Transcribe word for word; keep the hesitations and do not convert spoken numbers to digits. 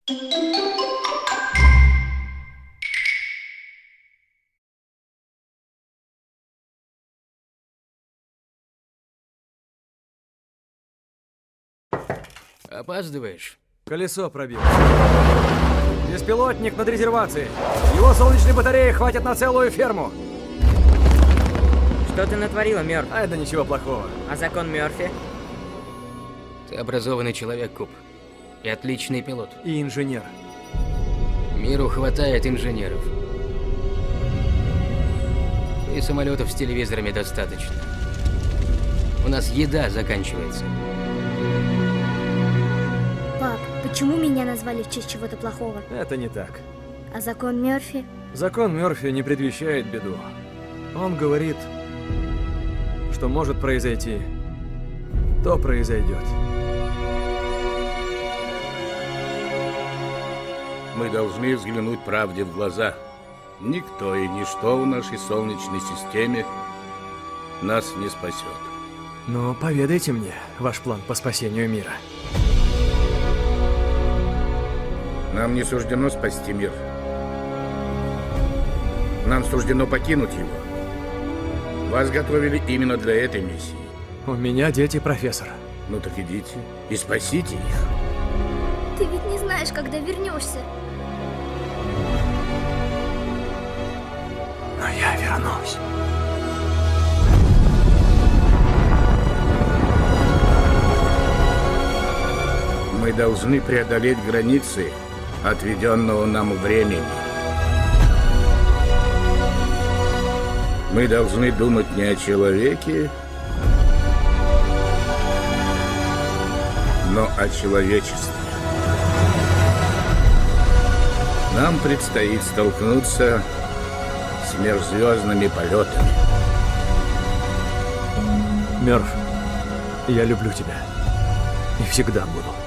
Опаздываешь? Колесо пробил. Беспилотник над резервацией. Его солнечной батареи хватит на целую ферму. Что ты натворила, Мёрф? А это ничего плохого. А закон Мёрфи? Ты образованный человек, Куб. И отличный пилот. И инженер. Миру хватает инженеров. И самолетов с телевизорами достаточно. У нас еда заканчивается. Пап, почему меня назвали в честь чего-то плохого? Это не так. А закон Мёрфи? Закон Мёрфи не предвещает беду. Он говорит, что может произойти, то произойдет. Мы должны взглянуть правде в глаза. Никто и ничто в нашей Солнечной системе нас не спасет. Но поведайте мне ваш план по спасению мира. Нам не суждено спасти мир. Нам суждено покинуть его. Вас готовили именно для этой миссии. У меня дети, профессор. Ну так идите и спасите их. Ты ведь не знаешь, когда вернешься. Но я вернусь. Мы должны преодолеть границы отведенного нам времени. Мы должны думать не о человеке, но о человечестве. Нам предстоит столкнуться с межзвездными полетами. Мёрф, я люблю тебя. И всегда буду.